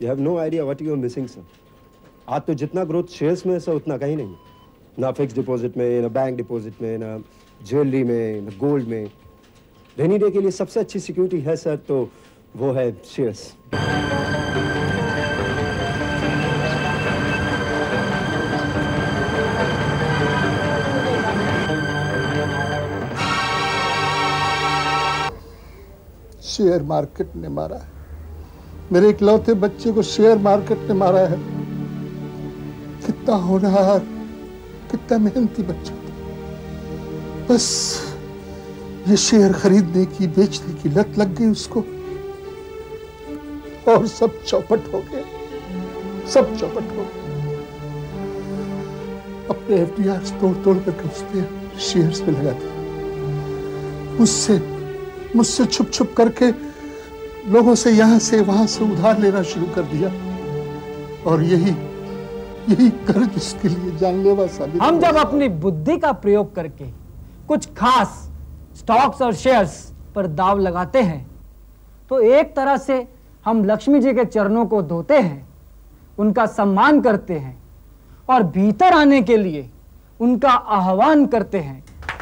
You have no idea what you are missing, sir. आज तो जितना ग्रोथ शेयर्स में है सर उतना कहीं नहीं, ना फिक्स डिपॉजिट में, ना बैंक डिपॉजिट में, ना ज्वेलरी में, ना गोल्ड में। रेनी डे के लिए सबसे अच्छी सिक्योरिटी है सर तो वो है शेयर्स। शेयर मार्केट ने मारा है मेरे इकलौते बच्चे को, शेयर मार्केट ने मारा है। कितना होनहार, कितना मेहनती बच्चा था, बस ये शेयर खरीदने की, बेचने की लत लग गई उसको और सब चौपट हो गए, सब चौपट हो गए। अपने एफडीआर तोड़ करके उसने शेयर्स में लगा दिया। मुझसे छुप छुप करके लोगों से यहां से वहां से उधार लेना शुरू कर दिया और यही कर्ज उसके लिए जानलेवा साबित। हम जब अपनी बुद्धि का प्रयोग करके कुछ खास स्टॉक्स और शेयर्स पर दाव लगाते हैं तो एक तरह से हम लक्ष्मी जी के चरणों को धोते हैं, उनका सम्मान करते हैं और भीतर आने के लिए उनका आह्वान करते हैं,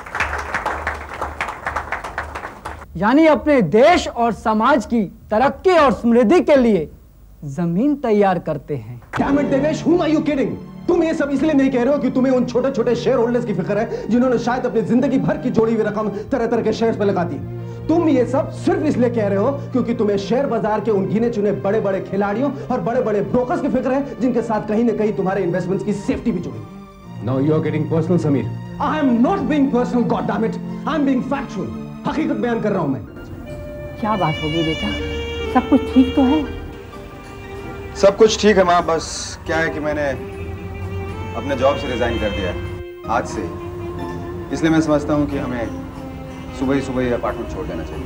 यानी अपने देश और समाज की तरक्की और समृद्धि के लिए जमीन तैयार करते हैं। Damn it, Devesh, whom are you kidding? तुम ये सब इसलिए नहीं कह रहे हो कि तुम्हें उन छोटे छोटे शेयर होल्डर्स की फिक्र है जिन्होंने शायद अपनी जिंदगी भर की जोड़ी हुई रकम तरह तरह के शेयर्स पे लगा दी। तुम ये सब सिर्फ इसलिए कह रहे हो क्योंकि तुम्हें शेयर बाजार के उन गिने चुने बड़े बड़े खिलाड़ियों और बड़े बड़े ब्रोकर्स की फिक्र है जिनके साथ कहीं ना कहीं तुम्हारे इन्वेस्टमेंट्स की सेफ्टी भी जुड़ी है। Now you are getting personal, Samir. I am not being personal, God damn it. I am being factual. हकीकत बयान कर रहा हूं मैं। क्या बात हो गई बेटा, सब कुछ ठीक तो है? सब कुछ ठीक है माँ, बस क्या है कि मैंने अपने जॉब से रिजाइन कर दिया है आज से, इसलिए मैं समझता हूँ कि हमें सुबह ही अपार्टमेंट छोड़ देना चाहिए।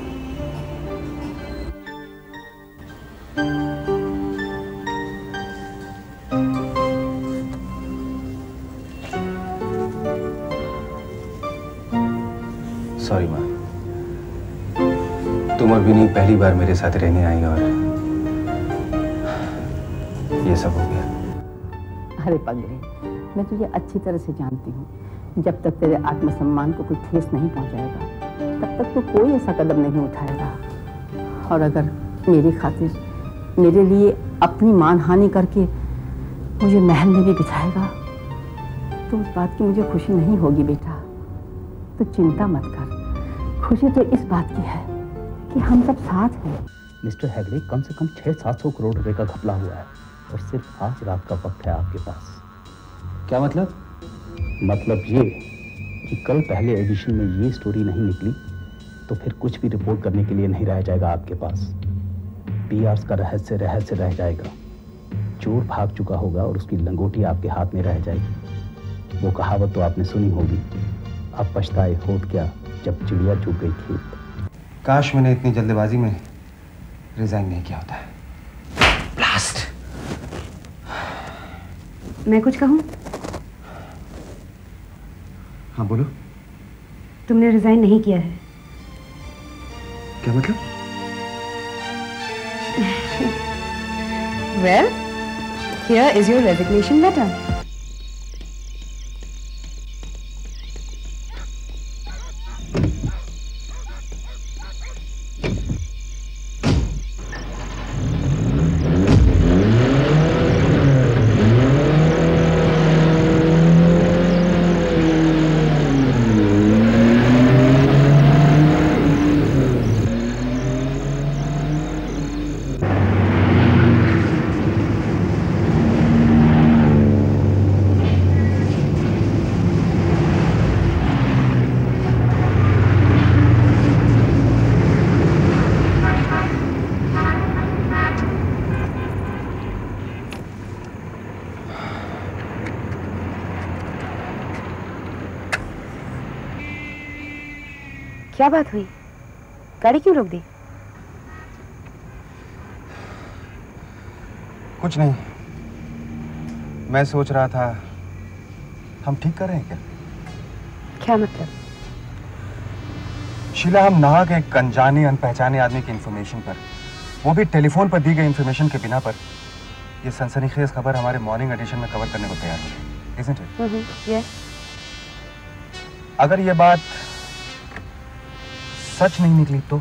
सॉरी माँ, तुम और विनी पहली बार मेरे साथ रहने आई और ये सब हो गया। अरे पगले, मैं तुझे अच्छी तरह से जानती हूँ। जब तक तेरे आत्मसम्मान को कोई ठेस नहीं पहुंचाएगा तब तक तो कोई ऐसा कदम नहीं उठाएगा। और अगर मेरी खातिर, मेरे लिए अपनी मानहानि करके मुझे महल में भी बिठाएगा तो उस बात की मुझे खुशी नहीं होगी बेटा। तो चिंता मत कर, खुशी तो इस बात की है कि हम सब साथ हैं। मिस्टर हेगड़े, कम से कम 600-700 करोड़ रुपए का घपला हुआ है और सिर्फ आज रात का वक्त है आपके पास। क्या मतलब? मतलब ये कि कल पहले एडिशन में ये स्टोरी नहीं निकली तो फिर कुछ भी रिपोर्ट करने के लिए नहीं रह जाएगा आपके पास। पीआर्स का रहस्य रह जाएगा। चोर भाग चुका होगा और उसकी लंगोटी आपके हाथ में रह जाएगी। वो कहावत तो आपने सुनी होगी, अब पछताए होत क्या जब चिड़िया चुग गई खेत। काश मैंने इतनी जल्दबाजी में रिजाइन नहीं किया होता है। ब्लास्ट। मैं कुछ कहूं? हाँ बोलो। तुमने रिजाइन नहीं किया है। क्या मतलब? Well, here is your resignation letter. क्या बात हुई? गाड़ी क्यों रोक दी? कुछ नहीं, मैं सोच रहा था हम ठीक कर रहे हैं क्या? क्या मतलब? शीला, हम नाहक एक अनजाने अनपहचाने आदमी की इंफॉर्मेशन पर, वो भी टेलीफोन पर दी गई इंफॉर्मेशन के बिना पर ये सनसनीखेज खबर हमारे मॉर्निंग एडिशन में कवर करने को तैयार हो, isn't it? Yes. अगर ये बात सच नहीं निकली तो?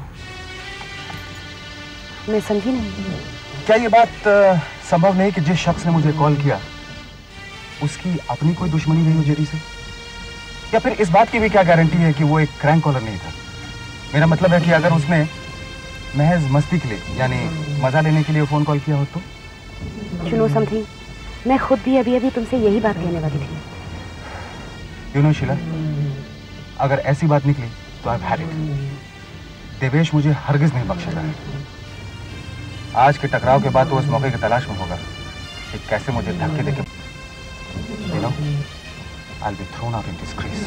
मैं समझी नहीं। क्या ये बात संभव नहीं कि जिस शख्स ने मुझे कॉल किया उसकी अपनी कोई दुश्मनी नहीं हो जेडी से? या फिर इस बात की भी क्या गारंटी है कि वो एक क्रैंक कॉलर नहीं था? मेरा मतलब है कि अगर उसने महज मस्ती के लिए यानी मजा लेने के लिए फोन कॉल किया हो तो? You know something? मैं खुद भी अभी तुमसे यही बात कहने वाली थी। You know शीला, अगर ऐसी बात निकली तो I've had it. देवेश मुझे हरगिज नहीं बख्शेगा। आज के टकराव के बाद तो उस मौके की तलाश में होगा कि कैसे मुझे धक्के देके, you know, I'll be thrown out in disgrace.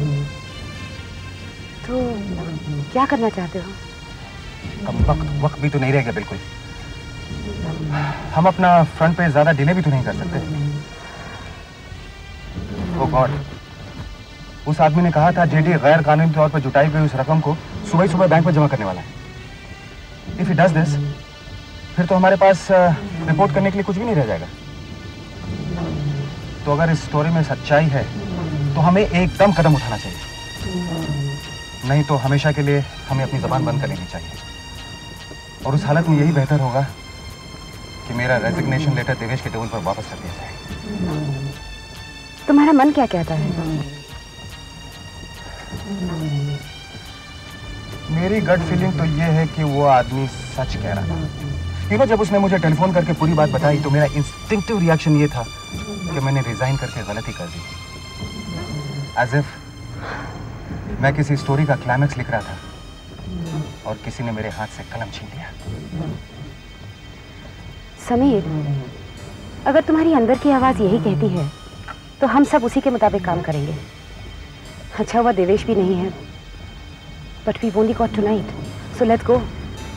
तो क्या करना चाहते हो? कम वक्त भी तो नहीं रह गया बिल्कुल। हम अपना फ्रंट पे ज्यादा डिले भी तो नहीं कर सकते। Oh God, उस आदमी ने कहा था जेडी गैर कानूनी तौर पर जुटाई गई उस रकम को सुबह सुबह बैंक में जमा करने वाला है। If he does this, फिर तो हमारे पास रिपोर्ट करने के लिए कुछ भी नहीं रह जाएगा। तो अगर इस स्टोरी में सच्चाई है तो हमें एकदम कदम उठाना चाहिए, नहीं तो हमेशा के लिए हमें अपनी जबान बंद कर लेनी चाहिए। और उस हालत में यही बेहतर होगा कि मेरा रेजिग्नेशन लेटर देवेश के टेबल पर वापस रख दिया जाए। तुम्हारा मन क्या कहता है? मेरी गट फीलिंग तो ये है कि वो आदमी सच कह रहा था। You know, जब उसने मुझे टेलीफोन करके पूरी बात बताई तो मेरा इंस्टिंक्टिव रिएक्शन ये था कि मैंने रिजाइन करके गलती कर दी। As if मैं किसी स्टोरी का क्लाइमैक्स लिख रहा था और किसी ने मेरे हाथ से कलम छीन लिया। समीर, अगर तुम्हारी अंदर की आवाज यही कहती है तो हम सब उसी के मुताबिक काम करेंगे। अच्छा हुआ देवेश भी नहीं है, but we've only got tonight, so let's go.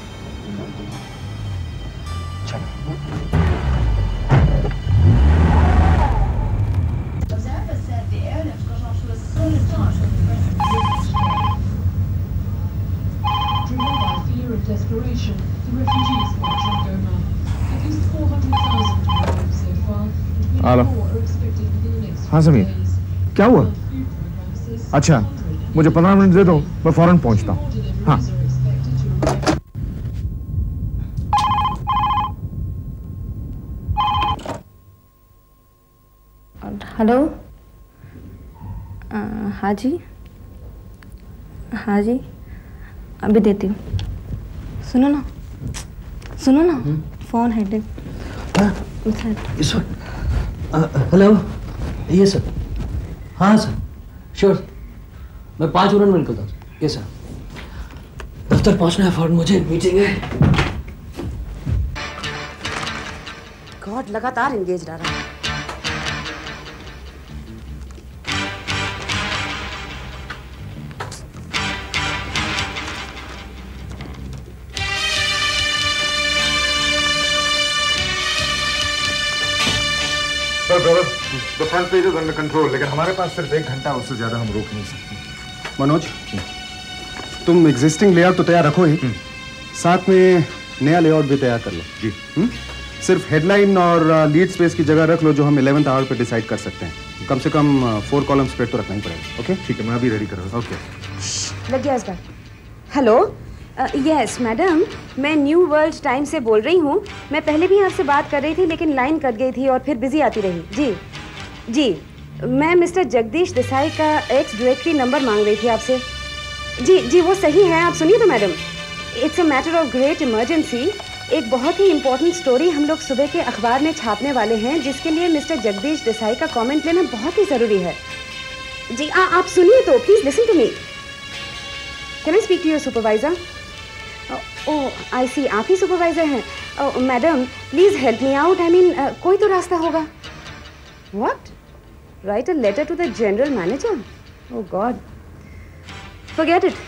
Desperation, the refugees march on Goma. At least 400,000 arrived so far, and more are expected within the next हाँ समीर, क्या हुआ? अच्छा, मुझे 15 मिनट दे दो, मैं फौरन पहुंचता हूँ। हाँ। हेलो, हाँ जी, हाँ जी, अभी देती हूँ। सुनो ना, फोन है। इस वक्त हेलो, ये सर। हाँ सर, श्योर, मैं 5 मिनट में निकलता हूँ। ये सर, दफ्तर पहुँचना है फौरन, मुझे मीटिंग है। गॉड, लगातार एंगेज रहा है। The front page is under control, लेकिन हमारे पास सिर्फ 1 घंटा, उससे ज्यादा हम रोक नहीं सकते। मनोज, तुम एग्जिस्टिंग लेआउट तो तैयार रखो ही, साथ में नया लेआउट भी तैयार कर लो। जी। सिर्फ हेडलाइन और लीड स्पेस की जगह रख लो जो हम 11th आवर पे डिसाइड कर सकते हैं। कम से कम 4 कॉलम स्प्रेड तो रखना ही पड़ेगा। ओके, ठीक है, मैं अभी रेडी कर रहा हूँ। ओके, लग गया इस बार। हेलो, यस मैडम, मैं न्यू वर्ल्ड टाइम से बोल रही हूँ। मैं पहले भी आपसे बात कर रही थी लेकिन लाइन कट गई थी और फिर बिजी आती रही। जी, मैं मिस्टर जगदीश देसाई का एक्स डायरेक्टरी नंबर मांग रही थी आपसे। जी, वो सही है। आप सुनिए तो madam, it's a matter of great emergency. एक बहुत ही इम्पोर्टेंट स्टोरी हम लोग सुबह के अखबार में छापने वाले हैं, जिसके लिए मिस्टर जगदीश देसाई का कमेंट लेना बहुत ही ज़रूरी है। जी, आप सुनिए तो, please listen to me. Can I speak to your supervisor? Oh, I see, आप ही सुपरवाइजर हैं। Madam, please help me out. I mean, कोई तो रास्ता होगा। What? Write a letter to the general manager? Oh God, forget it.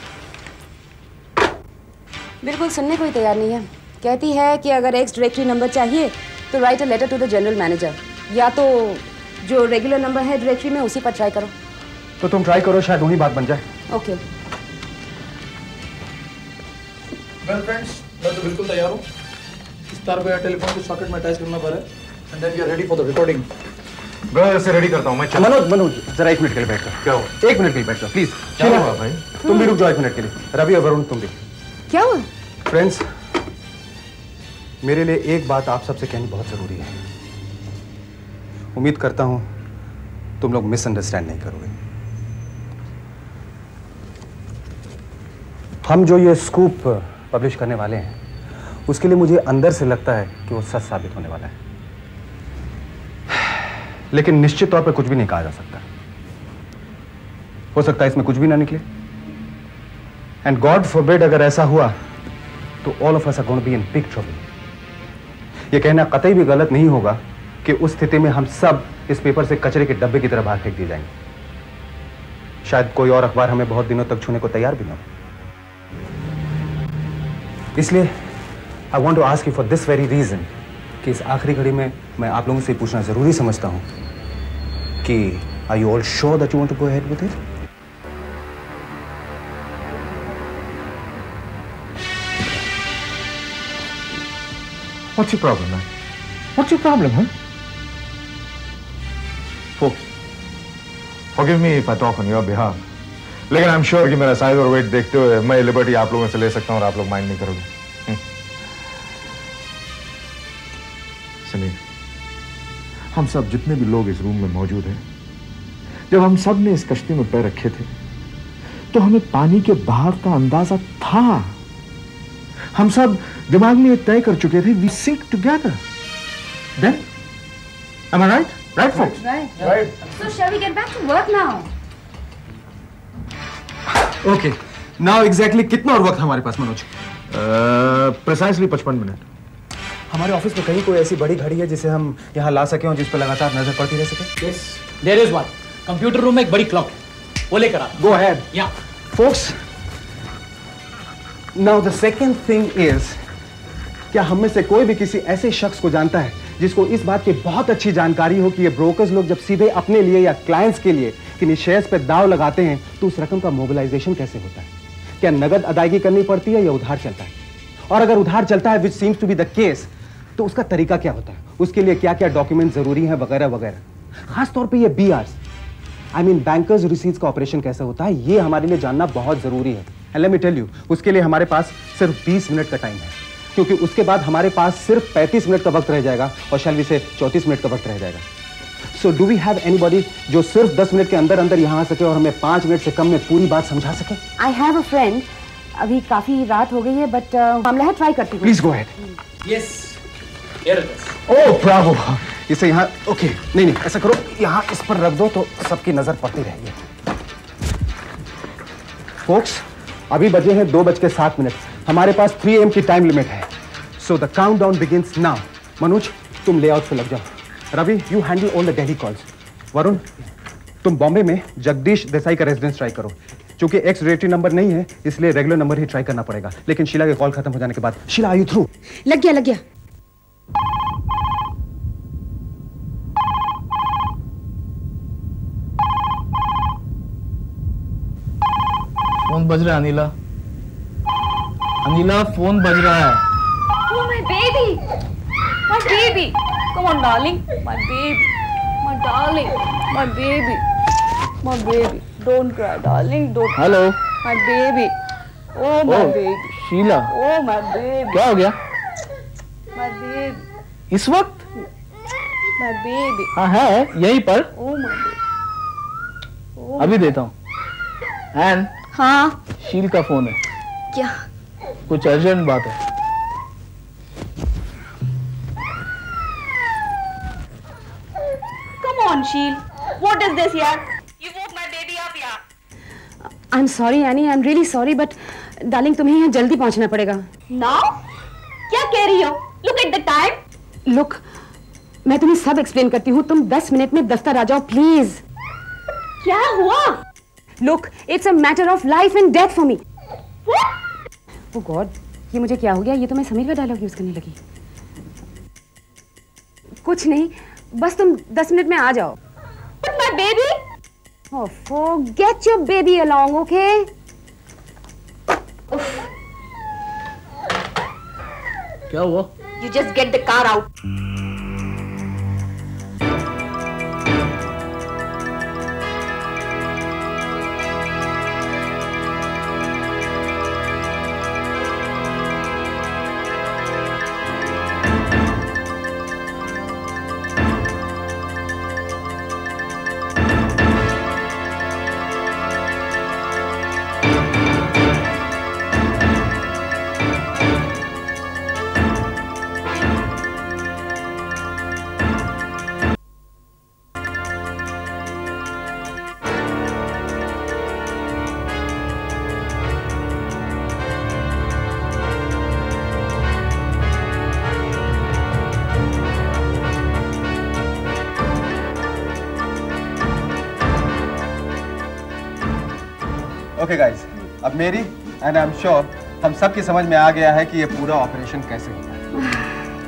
बिल्कुल सुनने को ही तैयार नहीं है। कहती है कि अगर एक्स डायरेक्टरी नंबर चाहिए तो write a letter to the general manager, या तो जो रेगुलर नंबर है डायरेक्टरी में उसी पर ट्राई करो। तो तुम ट्राई करो, शायद वही बात बन जाए। ओके। वेल फ्रेंड्स, मैं तो बिल्कुल तैयार हूँ। इस तार को या टेलीफोन को सॉकेट में अटैच करना पड़े। And then we are ready for the recording. Brother इसे रेडी करता हूँ मैं। मनोज जरा 1 मिनट के लिए बैठ जाओ। क्या हुआ? 1 मिनट के लिए बैठ जाओ प्लीज। क्या हुआ भाई? तुम भी रुक जाओ 1 मिनट के लिए। रवि और वरुण तुम भी। क्या हुआ? फ्रेंड्स, मेरे लिए एक बात आप सबसे कहनी बहुत जरूरी है। उम्मीद करता हूं तुम लोग मिसअंडरस्टैंड नहीं करोगे। हम जो ये स्कूप पब्लिश करने वाले हैं उसके लिए मुझे अंदर से लगता है कि वो सच साबित होने वाला है, लेकिन निश्चित तौर पर कुछ भी नहीं कहा जा सकता। हो सकता है इसमें कुछ भी ना निकले, एंड गॉड फॉरबिड अगर ऐसा हुआ तो all of us are going to be in big trouble. यह कहना कतई भी गलत नहीं होगा कि उस स्थिति में हम सब इस पेपर से कचरे के डब्बे की तरह बाहर फेंक दिए जाएंगे। शायद कोई और अखबार हमें बहुत दिनों तक छूने को तैयार भी ना हो। इसलिए I want to ask you for this very reason कि इस आखिरी घड़ी में मैं आप लोगों से पूछना जरूरी समझता हूं कि are you all sure that you want to go ahead with it? What's your problem, man? What's your problem, huh? Folks, forgive me if I talk on your behalf. लेकिन I'm sure कि मेरा size और wait देखते हुए मैं liberty आप लोगों से ले सकता हूँ और आप लोग माइंड नहीं करोगे। सुनिए, हम सब जितने भी लोग इस रूम में मौजूद हैं, जब हम सब ने इस कश्ती में पैर रखे थे तो हमें पानी के बहाव का अंदाजा था। हम सब दिमाग में तय कर चुके थे, we sink together. Then, am I right? Right, folks? Right. So shall we get back to work now? Okay. Now exactly कितना और वक्त हमारे पास मनोज? Precisely 55 minute. हमारे ऑफिस में कहीं कोई ऐसी बड़ी घड़ी है जिसे हम यहाँ ला सके और जिस पर लगातार नजर पड़ती रह सके? Yes, there is one. Computer room में एक बड़ी क्लॉक है, वो लेकर आ। Go ahead. Yeah. Folks, now the second thing is, क्या हम में से कोई भी किसी ऐसे शख्स को जानता है जिसको इस बात की बहुत अच्छी जानकारी हो कि ये ब्रोकर्स लोग जब सीधे अपने लिए या क्लाइंट्स के लिए किन्हीं शेयर्स पे दाव लगाते हैं तो उस रकम का मोबिलाइजेशन कैसे होता है? क्या नगद अदायगी करनी पड़ती है या उधार चलता है? और अगर उधार चलता है, which seems to be the case, तो उसका तरीका क्या होता है? उसके लिए क्या क्या डॉक्यूमेंट जरूरी है वगैरह वगैरह। खास तौर पर ये BRs, I mean bankers receipts का ऑपरेशन कैसे होता है, ये हमारे लिए जानना बहुत जरूरी है। And let me tell you, उसके लिए हमारे पास सिर्फ 20 मिनट का टाइम है, क्योंकि उसके बाद हमारे पास सिर्फ 35 मिनट का वक्त रह जाएगा और शैल वी से 34 मिनट का वक्त रह जाएगा। So do we have anybody जो सिर्फ 10 मिनट के अंदर अंदर यहाँ आ सके और हमें 5 मिनट से कम में पूरी बात समझा सके? I have a friend. अभी काफी रात हो गई है, बट मामला है, ट्राई करती हूँ। Please go ahead. Yes, here it is. Oh bravo. इसे यहाँ, ओके, नहीं ऐसा करो, यहाँ इस पर रख दो तो सबकी नजर पड़ती रहेगी। फोक्स, अभी बजे हैं 2:07। हमारे पास 3 AM की टाइम लिमिट है। So the countdown begins now. Manoj, तुम लेआउट पे लग जाओ। Ravi, you handle all the daily calls. Varun, तुम बॉम्बे में जगदीश देसाई का रेजिडेंस ट्राई करो। क्योंकि एक्स रेटरी नंबर नहीं है, इसलिए रेगुलर नंबर ही ट्राई करना पड़ेगा। लेकिन शीला के कॉल खत्म हो जाने के बाद। Sheila, are you through? लग गया। फोन बज रहा है अनिला। अनिला, फोन बज रहा है। Oh, my baby! My baby! Come on, darling. My baby. My darling. My baby. My baby. Don't cry, darling. Don't cry. Hello. My baby. Oh, my baby. Sheila. Oh, my baby. क्या हो गया? My baby. इस वक्त? My baby. हाँ है, यहीं पर। Oh, my baby. Oh, अभी देता हूँ। एंड हाँ। शील का फोन है। क्या? कुछ अर्जेंट बात है। Come on, Sheel. What is this, yaar? You woke my baby up, yaar. I'm sorry, Annie. I'm really sorry, but darling, तुम्हें यहाँ जल्दी पहुँचना पड़ेगा। Now? क्या कह रही हो? Look at the time. Look, मैं तुम्हें सब एक्सप्लेन करती हूँ। तुम 10 मिनट में दफ्तर आ जाओ, प्लीज। क्या हुआ? Look, it's a matter of life and death for me. What? Oh God, ये मुझे क्या हो गया? ये तो मैं समीर का डायलॉग यूज करने लगी। कुछ नहीं, बस तुम 10 मिनट में आ जाओ। But my baby? Oh, forget your baby along, okay? क्या हुआ? You just get the car out. Okay guys, अब मेरी एंड आई एम श्योर हम सब की समझ में आ गया है कि ये पूरा ऑपरेशन कैसे होता है।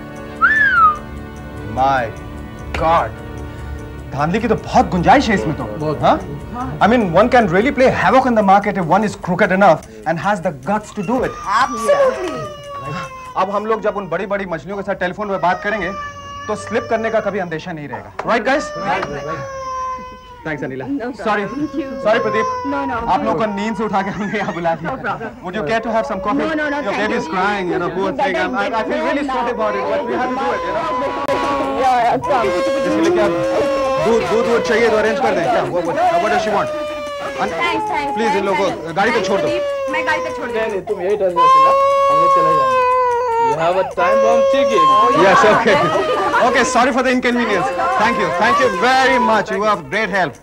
माय गॉड, धांधली की तो बहुत गुंजाइश है इसमें तो। हाँ? I mean, one can really play havoc in the market if one is crooked enough and has the guts to do it. Absolutely. अब हम लोग जब उन बड़ी-बड़ी मछलियों के साथ टेलीफोन पे बात करेंगे, तो स्लिप करने का कभी अंदेशा नहीं रहेगा। Right, guys? Thanks, Anila. Sorry, sorry, Pradeep. No. आप लोगों को नींद से उठा के हमने यहाँ बुला दिया। No problem. Would you care to have some coffee? No. Your baby is crying, you know, poor thing. I feel really sorry about it, but we have to do it, you know. इसके लिए क्या दूध चाहिए तो arrange कर दें क्या? What does she want? Thanks. Please इन लोगों को गाड़ी पे छोड़ दो। मैं गाड़ी पे छोड़ दूँ। नहीं, तुम यही टर्न जाओ, हम लोग चले जाएंगे। You have a time bomb ticking. Yes, okay. Okay, sorry for the inconvenience. Thank you very much. You have great help.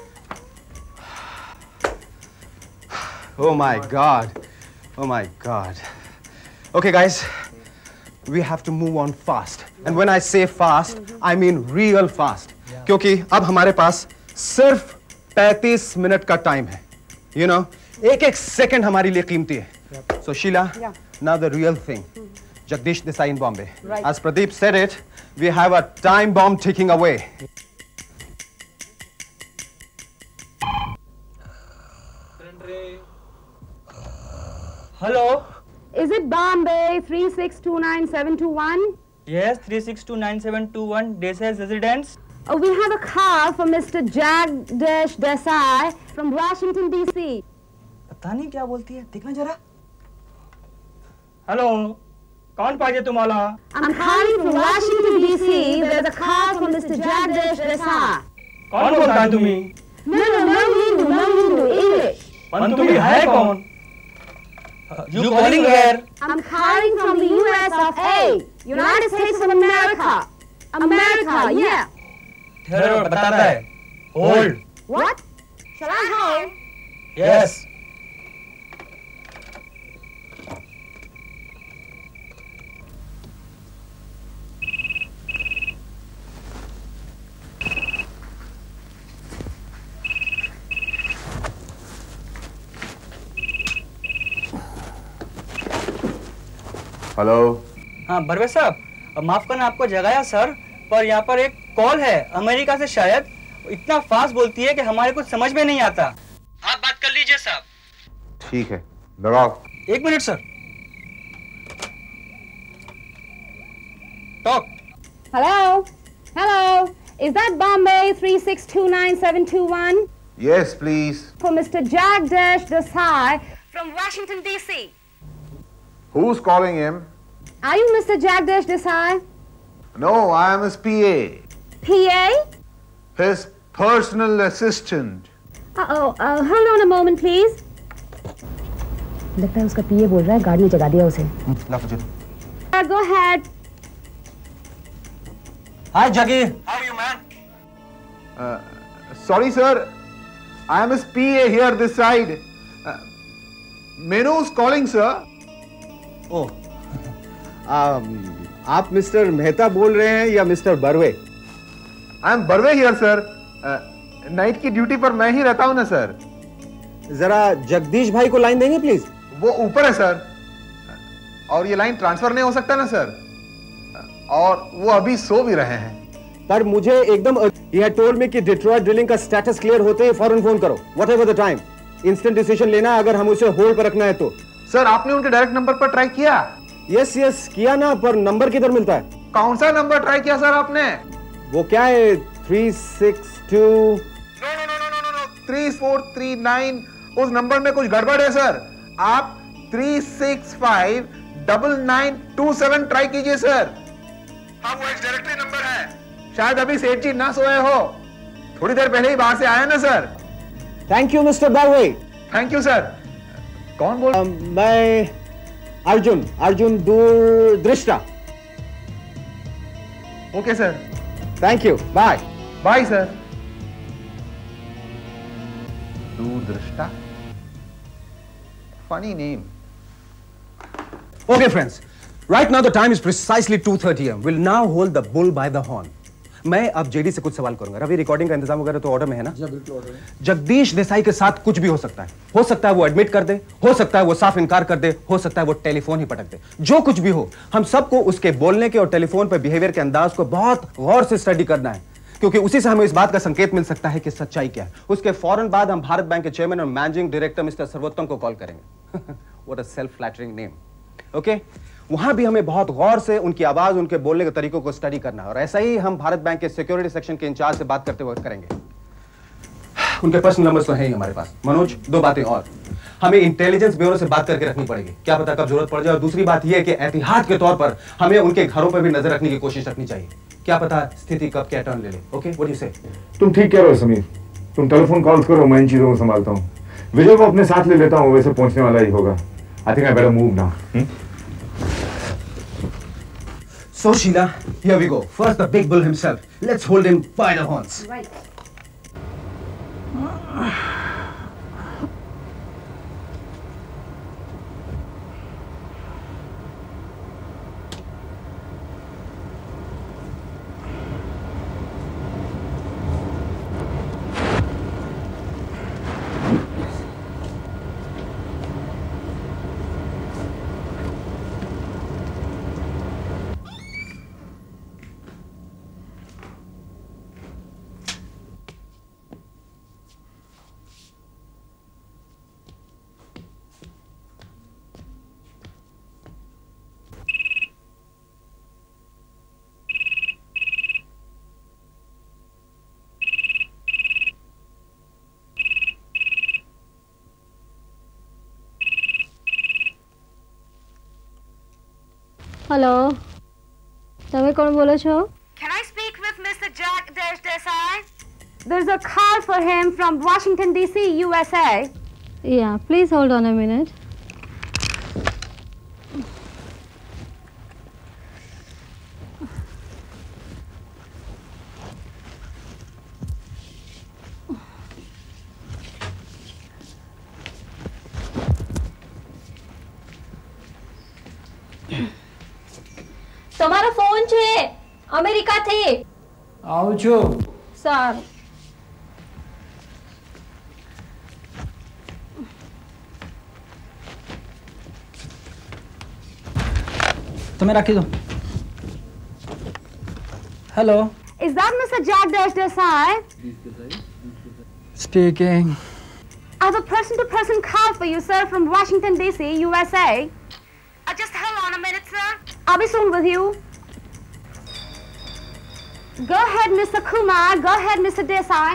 Oh my God. Okay, guys, we have to move on fast. And when I say fast, I mean real fast. क्योंकि अब हमारे पास सिर्फ 35 minute का time है. You know, एक second हमारे लिए कीमती है. So Sheila, now the real thing. Jagdish Desai in Bombay. Right. As Pradeep said it, we have a time bomb ticking away. Hello. Is it Bombay 3629721? Yes, 3629721 Desai's residence. We have a car for Mr. Jagdish Desai from Washington DC. पता नहीं क्या बोलती है, देखना जरा. Hello, कौन पाहिजे तुम्हाला? I'm calling from Washington DC. There's a car for Mr. Jagdish Desai. कौन बोलता है तुम्ही? No Hindu, English. पण तुम्ही है कौन? You calling where? I'm calling from the US of A, United States of America. America, yeah. ठहरो, बताता है. Hold. What? Shall I hold? Yes. Hello. हाँ बरवे साहब, माफ करना आपको जगाया सर, पर यहाँ पर एक कॉल है अमेरिका से, शायद इतना फास्ट बोलती है कि हमारे कुछ समझ में नहीं आता। आप बात कर लीजिए साहब। ठीक है, लगाओ। एक minute sir. Talk. Hello. Is that Bombay 3629721? Yes, please. For Mr. Jagdish Desai from Washington DC. Who's calling him? Are you Mr. Jagdish Desai? No, I am his PA. PA? His personal assistant. Hold on a moment, please. लगता है उसका PA बोल रहा है, guard ने जगा दिया उसे. Go ahead. Hi, Jaggi. How are you, man? Sorry, sir. I am his PA here, this side. Menu's calling, sir. ओह, आप मिस्टर मेहता बोल रहे हैं या mister Barve? I am Barve here sir. Night की ड्यूटी पर मैं ही रहता हूं ना सर. जरा जगदीश भाई को लाइन देंगे प्लीज. वो ऊपर है सर, और ये लाइन ट्रांसफर नहीं हो सकता ना सर, और वो अभी सो भी रहे हैं. पर मुझे एकदम he had told me कि डिट्रॉयट ड्रिलिंग का स्टेटस क्लियर होते ही फौरन फोन करो. Whatever the time. Instant decision लेना अगर हम उसे होल्ड पर रखना है तो. सर आपने उनके डायरेक्ट नंबर पर ट्राई किया? यस किया ना, पर नंबर किधर मिलता है? कौन सा नंबर ट्राई किया सर आपने? वो क्या है 362? नो 3439. उस नंबर में कुछ गड़बड़ है सर. आप 3659927 ट्राई कीजिए सर. हाँ वो एक्स डायरेक्टरी नंबर है. शायद अभी सेठ जी ना सोए हो, थोड़ी देर पहले ही बाहर से आया ना sir. Thank you mister Barve. Thank you sir. कौन बोल? मैं Arjun Doordrishta. Okay sir. Thank you. Bye sir. Doordrishta, funny name. Okay friends, right now the time is precisely 2:30 am. We'll now hold the bull by the horn. मैं अब JD से कुछ सवाल करूंगा। Ravi, recording का इंतजाम वगैरह तो ऑर्डर में है ना? जी बिल्कुल ऑर्डर है। जगदीश देसाई के साथ कुछ भी हो सकता है। हो सकता है वो एडमिट कर दे, हो सकता है वो साफ इनकार कर दे, हो सकता है वो टेलीफोन ही पटक दे। जो कुछ भी हो, हम सबको उसके बोलने के और टेलीफोन पर बिहेवियर के अंदाज को बहुत गौर से स्टडी करना है, क्योंकि उसी से हमें इस बात का संकेत मिल सकता है कि सच्चाई क्या है। उसके फौरन बाद हम भारत बैंक के चेयरमैन और मैनेजिंग डायरेक्टर मिस्टर सर्वोत्तम को कॉल करेंगे। What a self flattering name. Okay, वहां भी हमें बहुत गौर से उनकी आवाज, उनके बोलने के तरीकों को स्टडी करना है, और ऐसा ही हम भारत बैंक के सिक्योरिटी सेक्शन के इंचार्ज से बात करते वक्त करेंगे। उनके पर्सनल नंबर्स तो हैं ही हमारे पास। मनोज, दो बातें और हमें इंटेलिजेंस ब्यूरो से बात करके रखनी पड़ेगी, क्या पता कब जरूरत पड़ जाए। और दूसरी बात यह है कि एहतियात के तौर पर हमें उनके घरों पर भी नजर रखने की कोशिश रखनी चाहिए, क्या पता स्थिति कब क्या टर्न ले ले। ओके, व्हाट डू यू से? तुम ठीक कह रहे हो समीर, तुम टेलीफोन कॉल्स करो, मैं इन चीजों को संभालता हूँ। विजय को अपने साथ ले लेता हूँ, वैसे पहुंचने वाला ही होगा। I think I better move now. So Sheila, here we go. First the big bull himself. Let's hold him by the horns. Right. Hello, તમે કોણ બોલો છો? Can I speak with Mr. Jack Desai? There's a call for him from Washington DC, USA. Yeah, please hold on a minute. તમારો phone છે અમેરિકાથી. આવું છું. Sir તમે રાખી દો. Hello. Is that Mr. Jack Desai? Speaking. I have a person-to-person call for you, sir, from Washington DC, USA. Just hold on a minute, sir. I'll be soon with you. Go ahead, Mr. Kumar. Go ahead, Mr. Desai.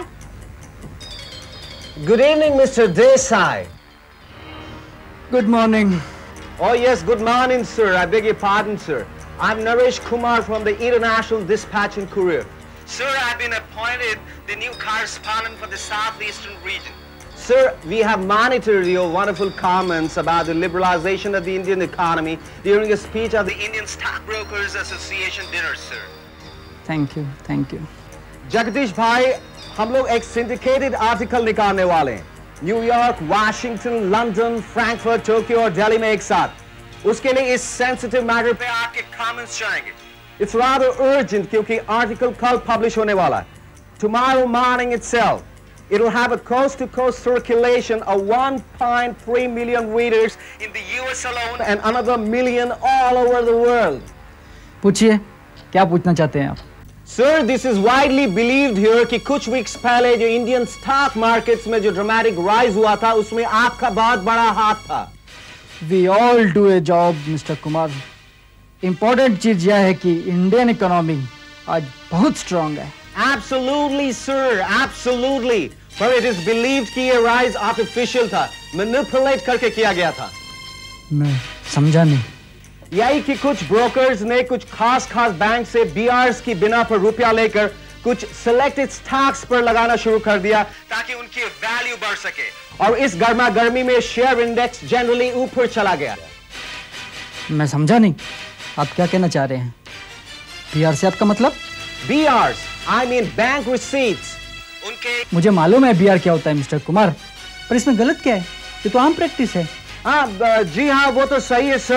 Good evening, Mr. Desai. Good morning. Oh, yes, good morning, sir. I beg your pardon, sir. I'm Naresh Kumar from the International Dispatch and Courier. Sir, I've been appointed the new correspondent for the Southeastern region. Sir, we have monitored your wonderful comments about the liberalization of the Indian economy during a speech at the Indian Stockbrokers Association dinner, sir. Thank you, thank you. Jagdish भाई, हम लोग एक syndicated article निकालने वाले हैं, New York, Washington, London, Frankfurt, Tokyo और दिल्ली में एक साथ। उसके लिए इस सेंसिटिव मैटर पे आपके कमेंट्स चाहेंगे। It's rather urgent क्योंकि आर्टिकल कल पब्लिश होने वाला है। Tomorrow morning itself, it'll have a coast-to-coast circulation of 1.3 million readers in the US alone and another million all over the world. पूछिए, क्या पूछना चाहते हैं आप? Sir, this is widely believed here कि कुछ weeks पहले जो Indian stock markets में जो dramatic rise हुआ था, उसमें आपका बहुत बड़ा हाथ था। We all do a job, Mr. Kumar. Important चीज यह है कि इंडियन इकोनॉमी आज बहुत स्ट्रांग है। Absolutely, sir, absolutely. But it is believed कि ये rise artificial था, manipulate करके किया गया था। मैं समझा नहीं। यही कि कुछ ब्रोकर्स ने कुछ खास बैंक से BRs की बिना पर रुपया लेकर कुछ selected stocks पर लगाना शुरू कर दिया ताकि उनकी वैल्यू बढ़ सके, और इस गर्मा गर्मी में शेयर इंडेक्स जनरली ऊपर चला गया। मैं समझा नहीं, आप क्या कहना चाह रहे हैं? BR से आपका मतलब? BRs, I mean bank receipts. मुझे मालूम है BR क्या होता है मिस्टर कुमार, पर इसमें गलत क्या है? ये तो आम प्रैक्टिस है। जी हाँ, वो तो सही है सर,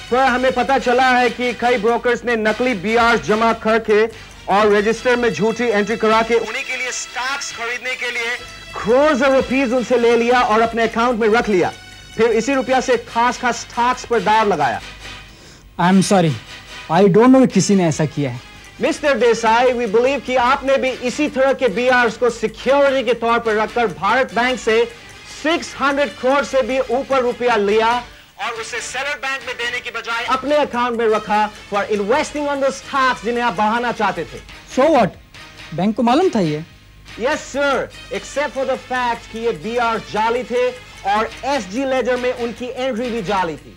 पर हमें पता चला है कि कई ब्रोकर्स ने नकली बीआर जमा करके और रजिस्टर में झूठी एंट्री करा के उन्हीं के लिए स्टॉक्स खरीदने के लिए crores of rupees उनसे ले लिया और अपने अकाउंट में रख लिया, फिर इसी रुपया से खास स्टॉक्स पर दाव लगाया। I am sorry, I don't know किसी ने ऐसा किया है। मिस्टर देसाई, वी बिलीव कि आपने भी इसी तरह के बीआर्स को सिक्योरिटी के तौर पर रखकर भारत बैंक से 600 करोड़ से भी ऊपर रुपया लिया और उसे सेलर बैंक में देने की बजाय अपने अकाउंट में रखा for investing on the stocks जिन्हें आप बढ़ाना चाहते थे। So what? बैंक को मालूम था ये? Yes sir, except for the fact कि ये बीआर जाली थे और एसजी लेजर में उनकी एंट्री भी जाली थी।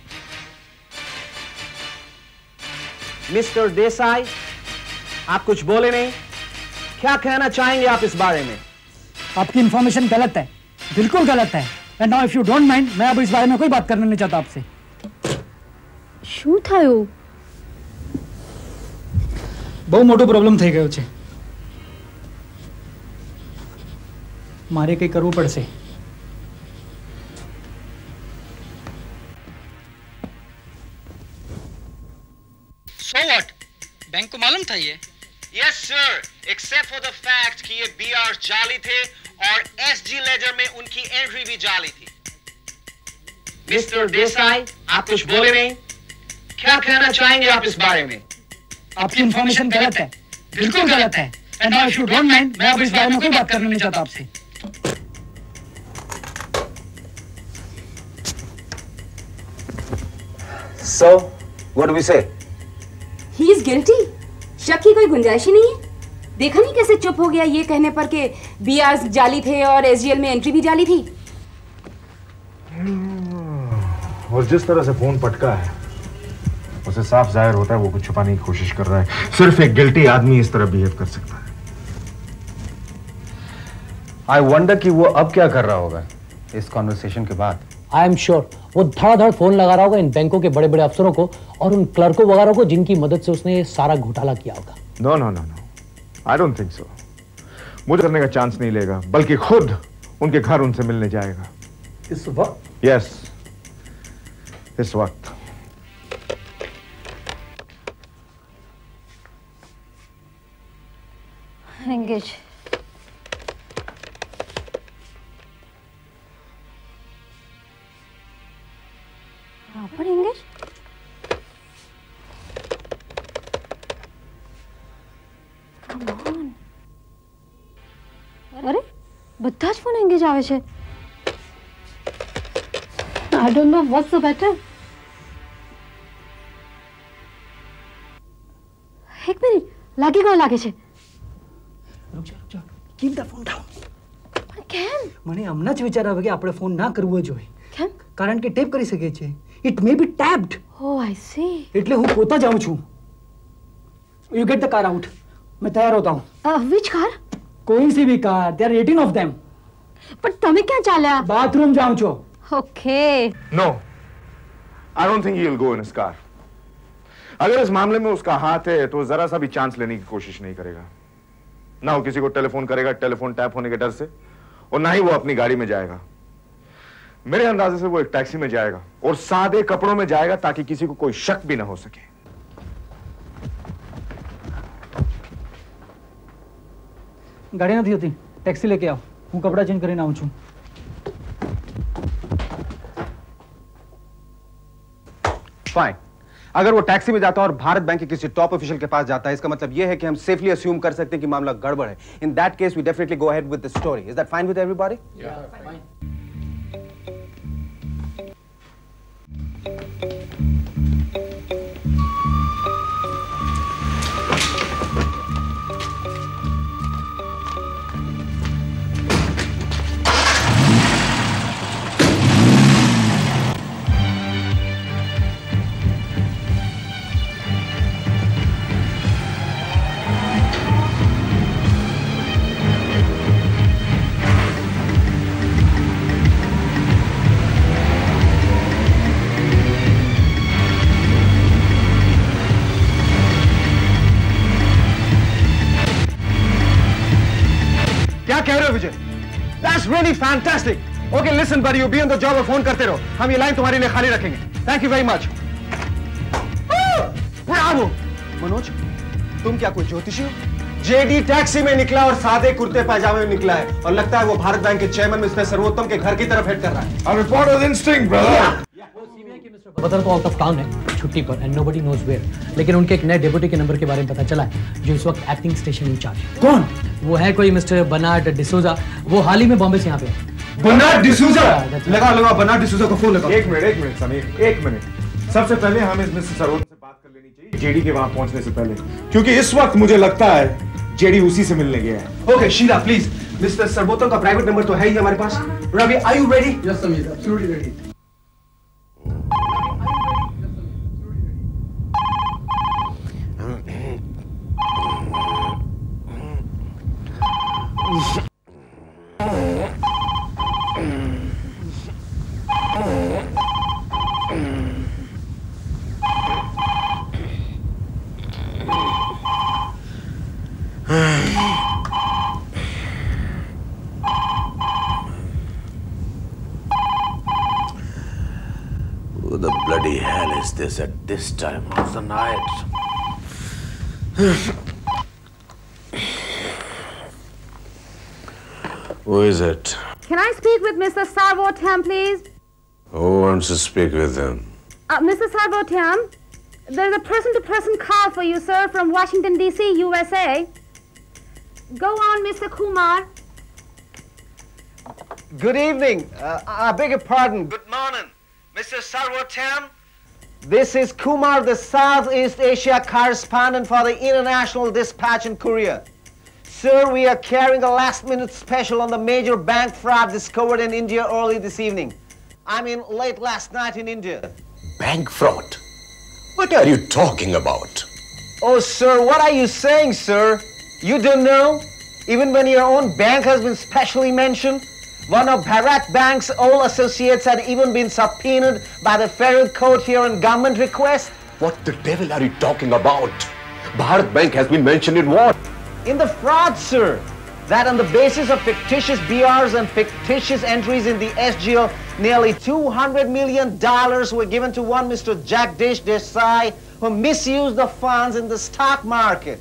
मिस्टर देसाई, आप कुछ बोले नहीं, क्या कहना चाहेंगे आप इस बारे में? आपकी इंफॉर्मेशन गलत है, बिल्कुल गलत है। And now if you don't mind, मैं अब इस बारे में कोई बात करना नहीं चाहता आपसे। શું થયું? બહુ મોટો પ્રોબ્લેમ થઈ ગયો છે, મારે કંઈ કરવું પડશે। So what? बैंक को मालूम था ये? Yes sir, except for the fact कि ये बीआर जाली थे और एसजी लेजर में उनकी एंट्री भी जाली थी। मिस्टर देसाई, आप कुछ बोले नहीं, क्या कहना चाहेंगे आप इस बारे में? आपकी इंफॉर्मेशन गलत है, बिल्कुल गलत है। And now if you don't mind, मैं अब इस बारे में कोई बात करना नहीं चाहता आपसे। So, what do we say? He is guilty. शक की कोई गुंजाइश ही नहीं है। देखा नहीं कैसे चुप हो गया ये कहने पर कि बीआर जाली थे और एसजीएल में एंट्री भी जाली थी। और जिस तरह से फोन पटका है उसे साफ जाहिर होता है वो कुछ छुपाने की कोशिश कर रहा है। सिर्फ एक गिल्टी आदमी इस तरह बिहेव कर सकता है। आई वंडर कि वो अब क्या कर रहा होगा इस कॉन्वर्सेशन के बाद। आई एम श्योर वो धड़ाधड़ फोन लगा रहा होगा इन बैंकों के बड़े बड़े अफसरों को और उन क्लर्कों वगैरह को जिनकी मदद से उसने ये सारा घोटाला किया होगा। No no no no, I don't think so. मुझे करने का चांस नहीं लेगा, बल्कि खुद उनके घर उनसे मिलने जाएगा। इस वक्त? यस, इस वक्त। एंगेज। पर एंगेज? Come on. अरे બધા જ ફોન એંગેજ આવે છે। I don't know what's the matter. એક મિનિટ, લાગી ગયો લાગે છે। रुक जा, keep the phone down. પણ કેમ? મને હમણાં જ વિચાર આવે કે આપણે ફોન ના કરવો જોઈએ। કેમ? કારણ કે ટેપ કરી શકે છે। It may be tapped. Oh, I see. એટલે હું પોતા જાઉં છું। You get the car out. मैं तैयार होता हूँ। Which car? कोई सी भी car. There are 18 of them. पर તમે ક્યાં ચાલ્યા? બાથરૂમ જાઉં છું। Okay. No, I don't think he'll go in his car. अगर इस मामले में उसका हाथ है तो जरा सा भी चांस लेने की कोशिश नहीं करेगा। ना वो किसी को टेलीफोन करेगा टेलीफोन टैप होने के डर से, और ना ही वो अपनी गाड़ी में जाएगा। मेरे अंदाजे से वो एक टैक्सी में जाएगा और सादे कपड़ों में जाएगा ताकि किसी को कोई शक भी ना हो सके। गाड़ी नहीं होती, टैक्सी लेके आओ। हूँ कपड़ा चेंज કરીને આવું છું। फाइन, अगर वो टैक्सी में जाता है और भारत बैंक के किसी टॉप ऑफिशियल के पास जाता है, इसका मतलब यह है कि हम सेफली अज्यूम कर सकते हैं कि मामला गड़बड़ है। In that case we definitely go ahead with the story. Is that fine with everybody? कह रहे हो Vijay? That's really fantastic. Okay, listen buddy, you be on the job और फोन करते रहो। हम ये लाइन तुम्हारे लिए खाली रखेंगे। Thank you very much. Bravo! Manoj, तुम क्या कोई ज्योतिषी हो? जेडी टैक्सी में निकला और सादे कुर्ते पैजामे में निकला है और लगता है वो भारत बैंक के चेयरमैन मिस्टर सर्वोत्तम के घर की तरफ हेड कर रहा है। A reporter's instinct, brother. बदर तो आउट ऑफ टाउन है, छुट्टी पर, एंड नोबडी नोज वेयर। लेकिन उनके एक नए डेप्यूटी के नंबर के बारे में पता चला है, जो इस वक्त एक्टिंग स्टेशन इंचार्ज। कौन? वो है कोई मिस्टर बनार्ड डिसूजा। वो हाल ही में बॉम्बे से यहाँ पे है। बनार्ड डिसूजा? लगा बनार्ड डिसूजा को फोन लगा। एक मिनट समीर, एक मिनट। सबसे पहले हमें इस मिस्टर सर्वोत्तम से बात कर लेनी चाहिए, जेडी के वहां पहुंचने से पहले, क्योंकि इस वक्त मुझे लगता है जेडी उसी से मिलने गया है। ओके शीला प्लीज, मिस्टर सर्वोत्तम का प्राइवेट नंबर तो है ही हमारे पास। Ravi, are you ready? Yes Sameer, absolutely ready. Who the bloody hell is this at this time of the night? Who is it? Can I speak with Mr. Sarvotam, please? Who wants to speak with him? Mr. Sarvotam, there's a person-to-person call for you, sir, from Washington, D.C., USA. Go on, Mr. Kumar. Good evening. I beg your pardon. Good morning, Mr. Sarvotam. This is Kumar, the Southeast Asia correspondent for the International Dispatch in Korea. Sir, we are carrying a last-minute special on the major bank fraud discovered in India early this evening. I mean, late last night in India. Bank fraud? What are you talking about? Oh, sir, what are you saying, sir? You don't know? Even when your own bank has been specially mentioned? One of Bharat Bank's old associates had even been subpoenaed by the federal court here on government request. What the devil are you talking about? Bharat Bank has been mentioned in what? In the fraud, sir. That on the basis of fictitious BRs and fictitious entries in the SGL, nearly $200 million were given to one Mr. Jagdish Desai, who misused the funds in the stock market.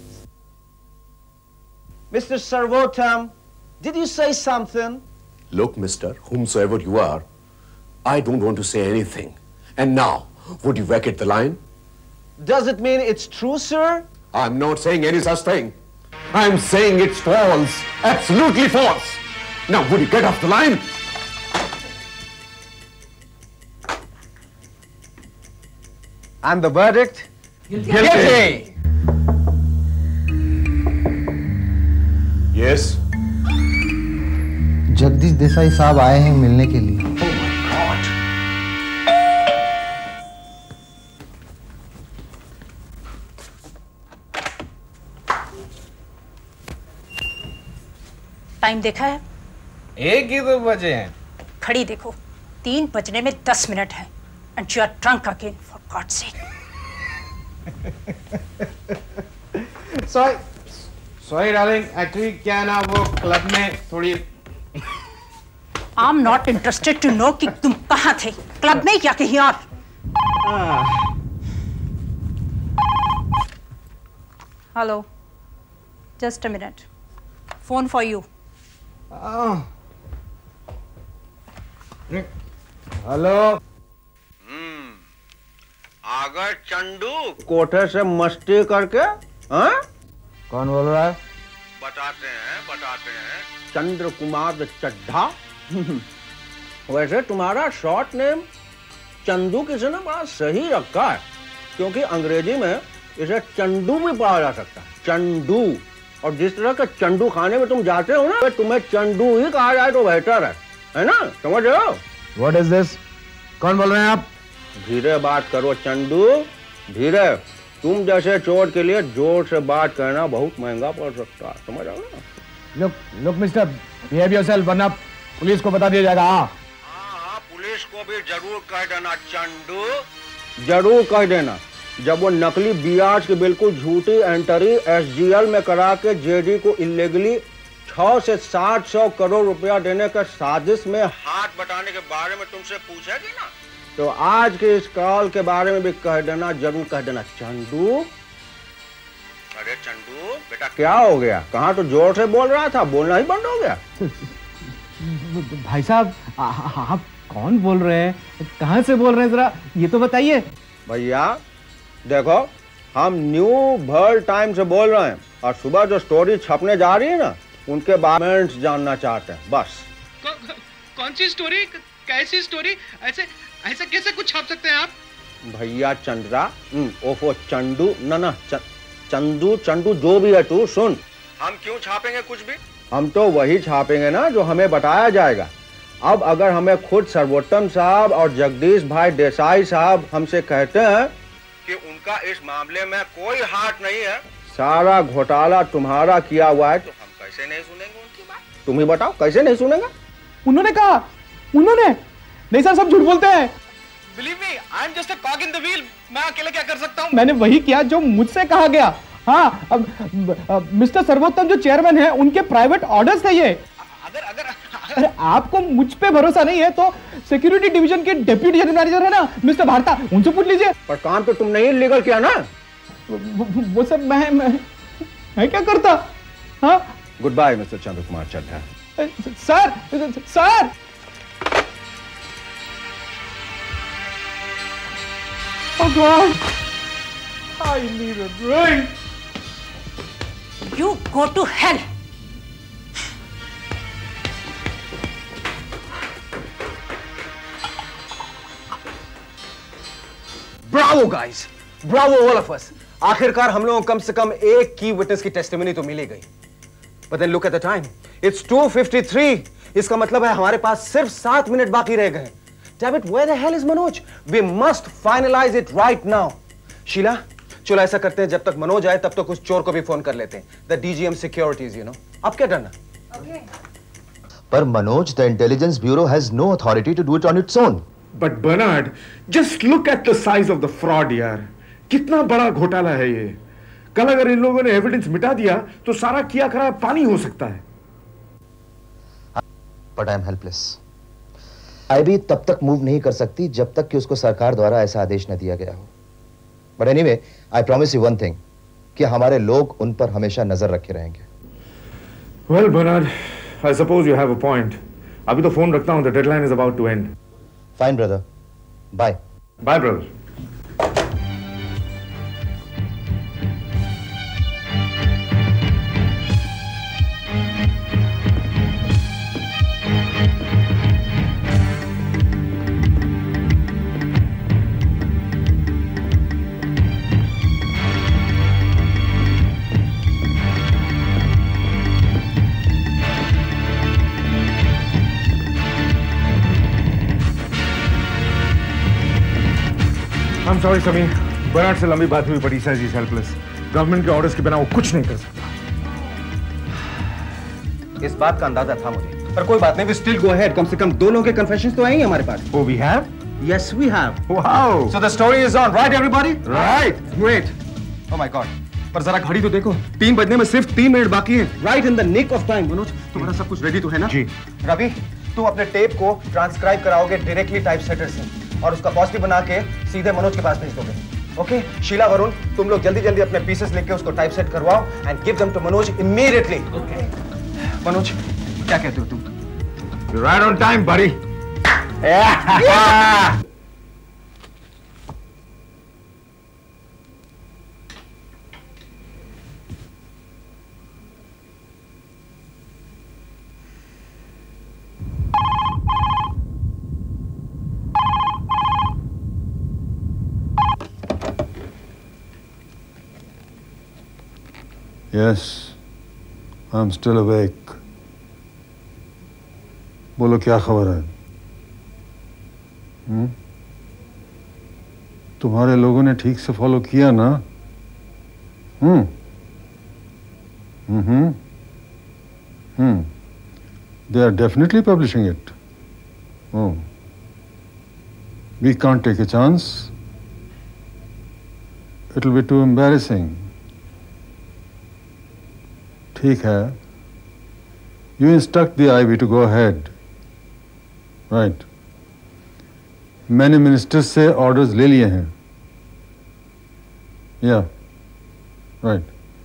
Mr. Sarvotam, did you say something? Look, mister, whomsoever you are, I don't want to say anything. And now, would you vacate the line? Does it mean it's true, sir? I'm not saying any such thing. I'm saying it's false. Absolutely false. Now, would you get off the line? And the verdict? Guilty. Yes. Jagdish Desai साहब आए हैं मिलने के लिए। Time देखा है? 1 ही 2 बजे हैं। घड़ी देखो, 3 बजने में 10 मिनट है। And you are drunk again, for God's sake. Sorry darling, actually क्या ना वो क्लब में थोड़ी I'm not interested to know कि तुम कहाँ थे, क्लब में या कहीं और। Hello, just a minute. Phone for you. हेलो। अगर चंदू कोठे से मस्ती करके, हाँ? कौन बोल रहा है? बताते हैं। चंद्र कुमार चड्ढा। वैसे तुम्हारा शॉर्ट नेम चंदू किसी ने बड़ा सही रखा है, क्योंकि अंग्रेजी में इसे चंदू भी पढ़ा जा सकता है, चंदू। और जिस तरह के चंदू खाने में तुम जाते हो ना, तुम्हें चंदू ही कहा जाए तो बेहतर है ना? समझ रहे हो? What is this? कौन बोल रहे हैं आप? धीरे बात करो चंदू, धीरे। तुम जैसे चोर के लिए जोर से बात करना बहुत महंगा पड़ सकता है, समझ रहे हो ना? Look, मिस्टर, behave yourself, वरना पुलिस को बता दिया जाएगा। हाँ, पुलिस को भी जरूर कह देना चंदू, जरूर कह देना। जब वो नकली बीआर की बिल्कुल झूठी एंट्री एसजीएल में करा के जेडी को इलीगली 600 से 700 करोड़ रुपया देने का साजिश में हाथ बटाने के बारे में तुमसे पूछेगी ना, तो आज के इस कॉल के बारे में भी कह देना, जरूर कह देना। चंदू, अरे चंदू बेटा क्या हो गया? कहाँ तो जोर से बोल रहा था, बोलना ही बंद हो गया? भाई साहब आप कौन बोल रहे हैं, कहाँ से बोल रहे हैं, जरा ये तो बताइए। भैया देखो, हम न्यू वर्ल्ड टाइम से बोल रहे हैं और सुबह जो स्टोरी छपने जा रही है ना, उनके बारे में जानना चाहते हैं बस। कौन सी स्टोरी, कैसी स्टोरी? ऐसे ऐसे कैसे कुछ छाप सकते हैं आप? भैया चंद्रा, ओफो चंदू, ना चंदू चंदू जो भी है तू सुन, हम क्यों छापेंगे कुछ भी? हम तो वही छापेंगे ना जो हमें बताया जाएगा। अब अगर हमें खुद सर्वोत्तम साहब और जगदीश भाई देसाई साहब हमसे कहते हैं कि उनका इस मामले में कोई हाथ नहीं है, सारा घोटाला तुम्हारा किया हुआ है, तो हम कैसे नहीं सुनेंगे उनकी बात? तुम ही बताओ कैसे नहीं सुनेंगे? उन्होंने कहा, उन्होंने नहीं सर, सब झूठ बोलते हैं। Believe me, I'm just a cog in the wheel. मैं अकेले क्या कर सकता हूँ? मैंने वही किया जो मुझसे कहा गया। हाँ, अब मिस्टर सर्वोत्तम जो चेयरमैन है, उनके प्राइवेट ऑर्डर्स थे ये। अरे आपको मुझ पे भरोसा नहीं है तो सिक्योरिटी डिवीजन के डिप्यूटी जनरल मैनेजर है ना मिस्टर भारता, उनसे पूछ लीजिए। पर काम तो तुमने ही लीगल किया ना। वो सब मैं क्या करता? हाँ, good bye mister Chandra Kumar Chadha. Sir Oh God! I need a drink. You go to hell. Bravo guys, bravo all of us. आखिरकार हम लोगों को कम से कम एक की विटनेस की टेस्टिमनी तो मिली गई। But then look at the time. It's 2:53. इसका मतलब है हमारे पास सिर्फ 7 मिनट बाकी रह गए। Damn it, where the hell is Manoj? We must finalize it right now. Sheila, चलो ऐसा करते हैं, जब तक मनोज आए तब तक कुछ चोर को भी फोन कर लेते हैं। The DGM Securities, you know. अब क्या करना? Okay. पर Manoj, the intelligence bureau has no authority to do it on its own. But Bernard, just look at the size of the fraud, यार। कितना बड़ा घोटाला है ये। कल अगर इन लोगों ने एविडेंस मिटा दिया तो सारा किया करा पानी हो सकता है। But I am helpless. आई भी तब तक मूव नहीं कर सकती जब तक कि उसको सरकार द्वारा ऐसा आदेश न दिया गया हो। But anyway, I promise you one thing, कि हमारे लोग उन पर हमेशा नजर रखे रहेंगे। Well Bernard, I suppose you have a point. अभी तो फोन रखता हूं, the deadline is about to end. Fine brother, bye. Bye brother. I'm sorry Sameer, Bernard से लंबी बात हुई but he says he's helpless. Government के ऑर्डर्स के बिना वो कुछ नहीं कर सकता। इस बात का अंदाजा था मुझे, पर कोई बात नहीं, we still go ahead. कम से कम दोनों के confessions तो आएंगे हमारे पास। Oh, we have? Yes, we have. Wow! So the story is on, right everybody? Right. Great. Oh my God. पर जरा घड़ी तो देखो, 3 बजने में सिर्फ 3 मिनट बाकी हैं। Right in the nick of time. Manoj, तुम्हारा सब कुछ रेडी तो है ना? जी। रवि, तुम अपने टेप को ट्रांसक्राइब कराओगे डायरेक्टली टाइपसेटर से और उसका पॉजिटिव बना के सीधे मनोज के पास भेज दोगे। ओके? शीला, वरुण, तुम लोग जल्दी जल्दी अपने पीसेस लेके उसको टाइपसेट करवाओ and give them to Manoj immediately. Okay. Manoj, क्या कहते हो तुम? You're right on time, buddy. Yes, I'm still awake. बोलो क्या खबर है? तुम्हारे लोगों ने ठीक से फॉलो किया ना? They are definitely publishing it. Oh, we can't take a chance. It'll be too embarrassing. ठीक है. You instruct the IB to go ahead. Right. मैंने मिनिस्टर से ऑर्डर्स ले लिए हैं। या राइट।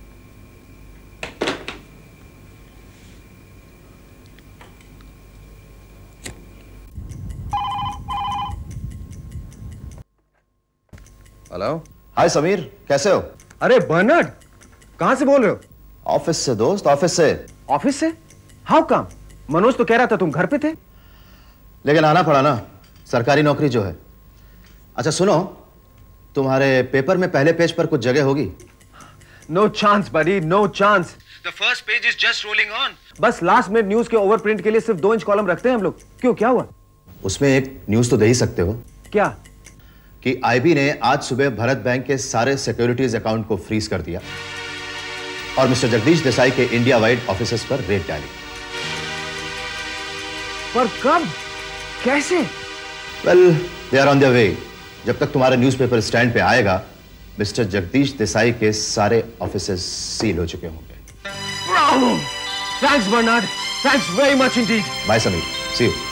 हेलो। हाय समीर, कैसे हो? अरे बर्नार्ड, कहां से बोल रहे हो? ऑफिस से दोस्त, ऑफिस से। ऑफिस से? How come? मनोज तो कह रहा था तुम घर पे थे। लेकिन आना पड़ा ना, सरकारी नौकरी जो है। अच्छा सुनो, तुम्हारे पेपर में पहले पेज पर कुछ जगह होगी? No chance buddy, no chance. The first page is just rolling on. बस लास्ट मिनट न्यूज के ओवर प्रिंट के लिए सिर्फ 2 इंच कॉलम रखते हैं हम लोग। क्यों, क्या हुआ? उसमें एक न्यूज तो दे ही सकते हो। क्या? कि आईबी ने आज सुबह भरत बैंक के सारे सिक्योरिटीज अकाउंट को फ्रीज कर दिया और मिस्टर जगदीश देसाई के इंडिया वाइड ऑफिसेस पर रेड डाली। पर कब, कैसे? Well, they are on their way. जब तक तुम्हारा न्यूज़पेपर स्टैंड पे आएगा, मिस्टर जगदीश देसाई के सारे ऑफिसेस सील हो चुके होंगे। Thanks Bernard, thanks very much indeed. Bye Sameer, see you.